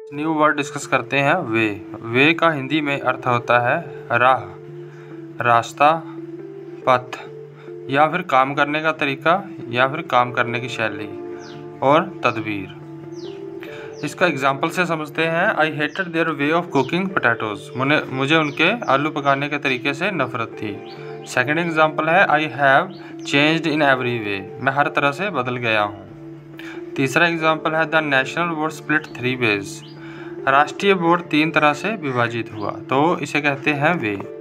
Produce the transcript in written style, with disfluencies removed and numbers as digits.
New word discuss करते हैं। वे का हिंदी में अर्थ होता है राह, रास्ता, पथ या फिर काम करने का तरीका या फिर काम करने की शैली और तदबीर। इसका एग्जाम्पल से समझते हैं। I hated their way of cooking potatoes. मुझे उनके आलू पकाने के तरीके से नफरत थी। सेकेंड एग्जाम्पल है I have changed in every way. मैं हर तरह से बदल गया हूँ। तीसरा एग्जाम्पल है the national board split 3 ways. राष्ट्रीय बोर्ड 3 तरह से विभाजित हुआ, तो इसे कहते हैं वे।